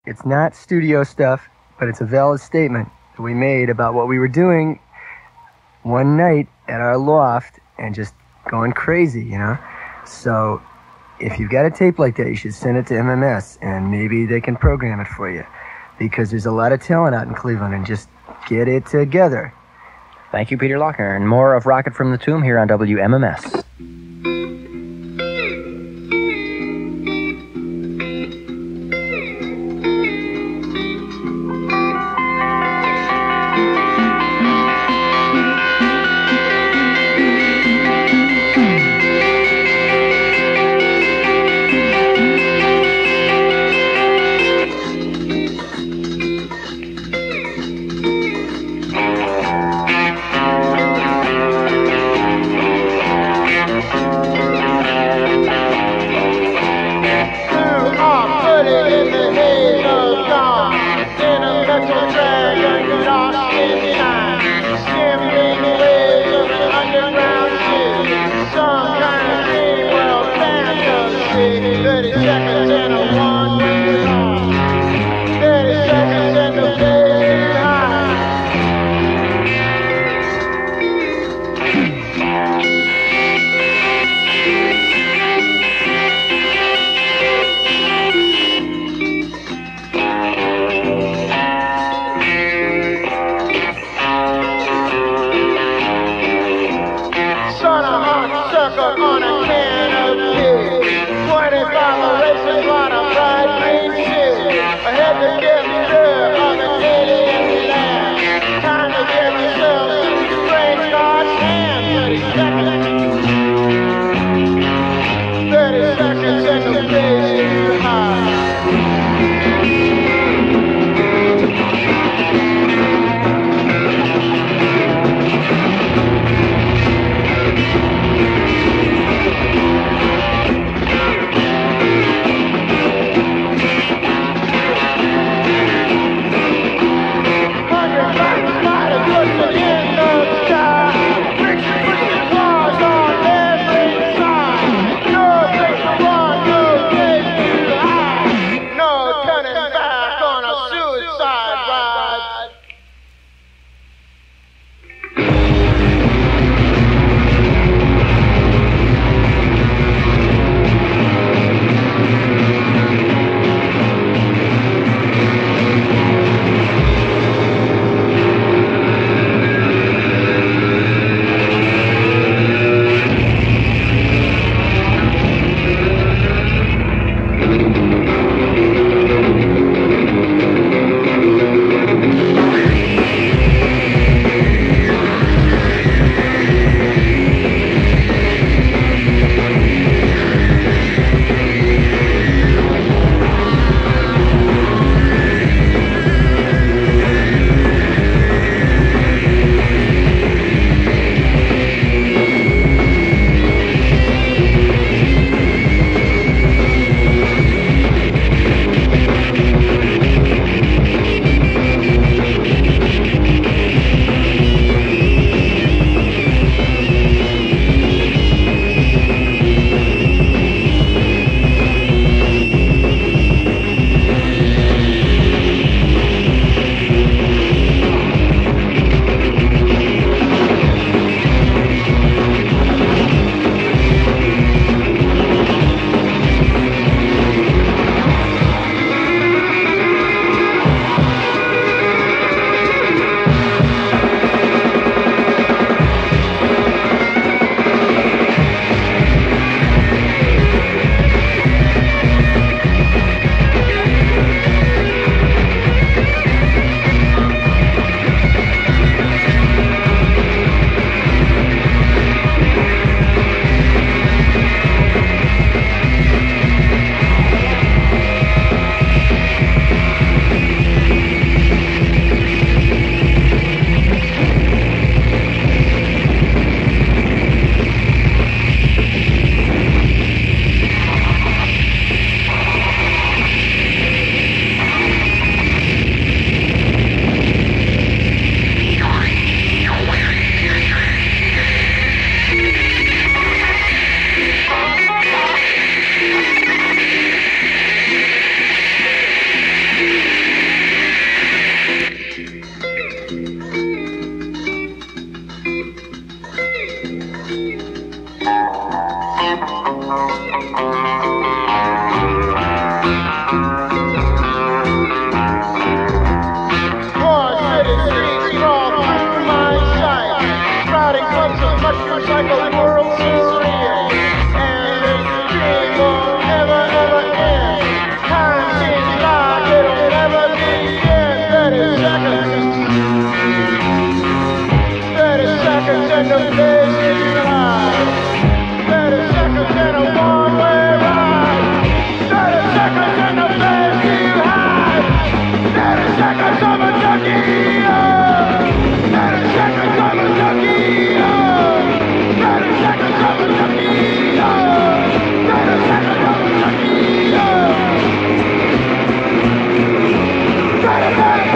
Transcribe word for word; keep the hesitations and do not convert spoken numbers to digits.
It's not studio stuff, but it's a valid statement that we made about what we were doing one night at our loft and just going crazy, you know? So if you've got a tape like that, you should send it to M M S and maybe they can program it for you, because there's a lot of talent out in Cleveland, and just get it together. Thank you, Peter Lochner. And more of Rocket from the Tomb here on W M M S. Try to